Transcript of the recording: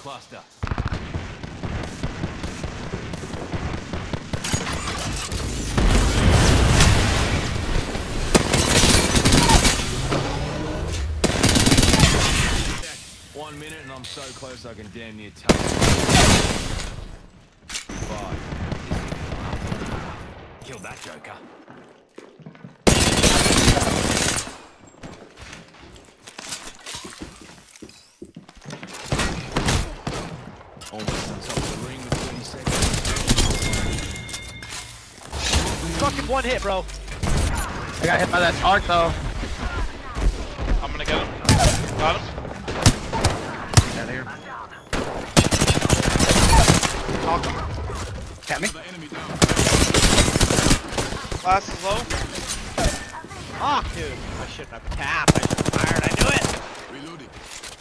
cluster. One minute and I'm so close I can damn near touch. 5. Killed that joker. Almost on top of the ring with 20 seconds. Fucking one hit, bro. I got hit by that arc though. I'm gonna get him. Got him. Out here. Talk him. Got me. Last is low. Fuck, dude. I shouldn't have tapped. I should have fired. I knew it. Reloading.